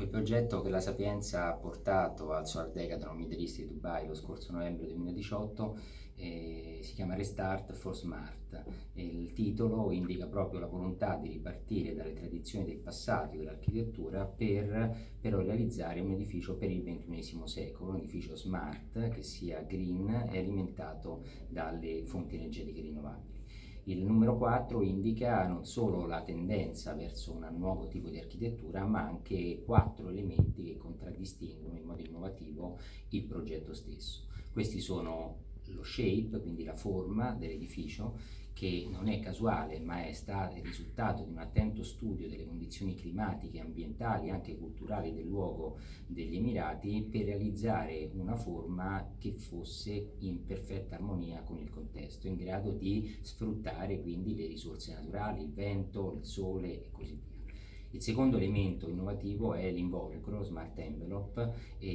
Quel progetto che la Sapienza ha portato al Solar Decathlon Middle East di Dubai lo scorso novembre 2018 si chiama Restart for Smart e il titolo indica proprio la volontà di ripartire dalle tradizioni del passato dell'architettura per però realizzare un edificio per il XXI secolo, un edificio smart che sia green e alimentato dalle fonti energetiche rinnovabili. Il numero 4 indica non solo la tendenza verso un nuovo tipo di architettura, ma anche 4 elementi che contraddistinguono in modo innovativo il progetto stesso. Questi sono lo shape, quindi la forma dell'edificio, che non è casuale, ma è stato il risultato di un attento studio delle condizioni climatiche, ambientali e anche culturali del luogo degli Emirati per realizzare una forma che fosse in perfetta armonia con il contesto, in grado di sfruttare quindi le risorse naturali, il vento, il sole e così via. Il secondo elemento innovativo è l'involucro Smart Envelope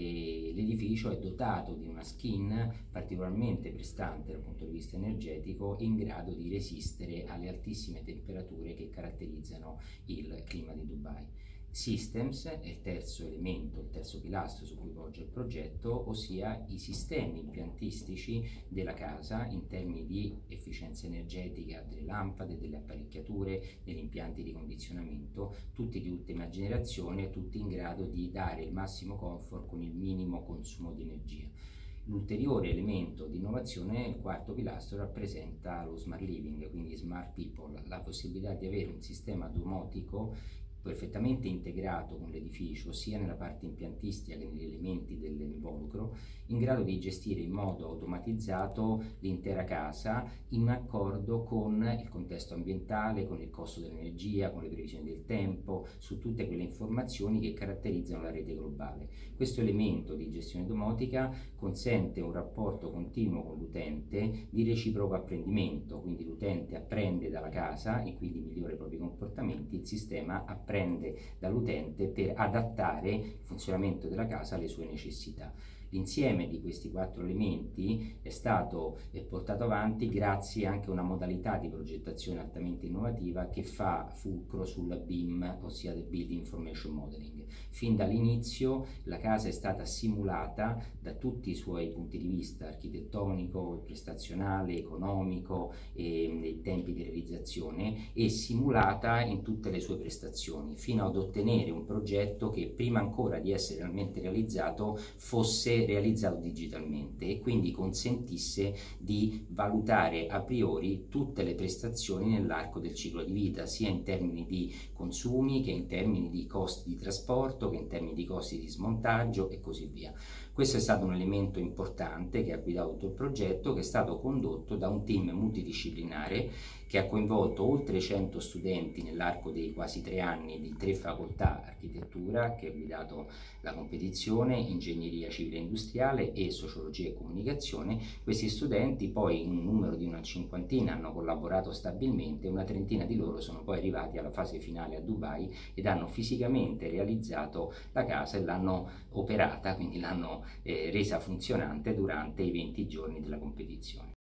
e l'edificio è dotato di una skin particolarmente prestante dal punto di vista energetico in grado di resistere alle altissime temperature che caratterizzano il clima di Dubai. Systems è il terzo elemento, il terzo pilastro su cui poggia il progetto, ossia i sistemi impiantistici della casa in termini di efficienza energetica delle lampade, delle apparecchiature, degli impianti di condizionamento, tutti di ultima generazione, tutti in grado di dare il massimo comfort con il minimo consumo di energia. L'ulteriore elemento di innovazione, il quarto pilastro, rappresenta lo smart living, quindi smart people, la possibilità di avere un sistema domotico perfettamente integrato con l'edificio, sia nella parte impiantistica che negli elementi dell'involucro, in grado di gestire in modo automatizzato l'intera casa in accordo con il contesto ambientale, con il costo dell'energia, con le previsioni del tempo, su tutte quelle informazioni che caratterizzano la rete globale. Questo elemento di gestione domotica consente un rapporto continuo con l'utente di reciproco apprendimento, quindi l'utente apprende dalla casa e quindi migliora i propri comportamenti, il sistema apprende dall'utente per adattare il funzionamento della casa alle sue necessità. L'insieme di questi 4 elementi è stato portato avanti grazie anche a una modalità di progettazione altamente innovativa che fa fulcro sulla BIM, ossia del Building Information Modeling. Fin dall'inizio la casa è stata simulata da tutti i suoi punti di vista, architettonico, prestazionale, economico e nei tempi di realizzazione, e simulata in tutte le sue prestazioni, fino ad ottenere un progetto che prima ancora di essere realmente realizzato fosse realizzato digitalmente e quindi consentisse di valutare a priori tutte le prestazioni nell'arco del ciclo di vita, sia in termini di consumi che in termini di costi di trasporto, che in termini di costi di smontaggio e così via. Questo è stato un elemento importante che ha guidato tutto il progetto, che è stato condotto da un team multidisciplinare che ha coinvolto oltre 100 studenti nell'arco dei quasi 3 anni di 3 facoltà: architettura, che ha guidato la competizione, ingegneria civile e industriale e sociologia e comunicazione. Questi studenti poi, in un numero di una cinquantina, hanno collaborato stabilmente, una trentina di loro sono poi arrivati alla fase finale a Dubai ed hanno fisicamente realizzato la casa e l'hanno operata, quindi l'hanno resa funzionante durante i 20 giorni della competizione.